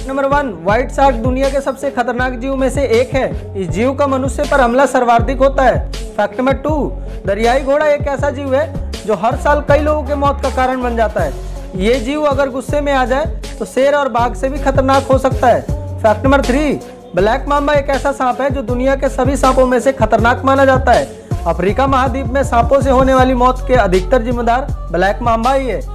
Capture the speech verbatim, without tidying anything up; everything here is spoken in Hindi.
नंबर वन, व्हाइट शार्क दुनिया के सबसे खतरनाक जीव में से एक है। इस जीव का मनुष्य पर हमला सर्वाधिक होता है। फैक्ट नंबर टू, दरियाई घोड़ा एक ऐसा जीव है जो हर साल कई लोगों के मौत का कारण बन जाता है। ये जीव अगर गुस्से में आ जाए तो शेर और बाघ से भी खतरनाक हो सकता है। Fact number three, black mamba एक ऐसा सांप है जो दुनिया के सभी सांपों में से खतरनाक माना जाता है। अफ्रीका महाद्वीप में सांपों से होने वाली मौत के अधिकतर जिम्मेदार ब्लैक मांबा ही है।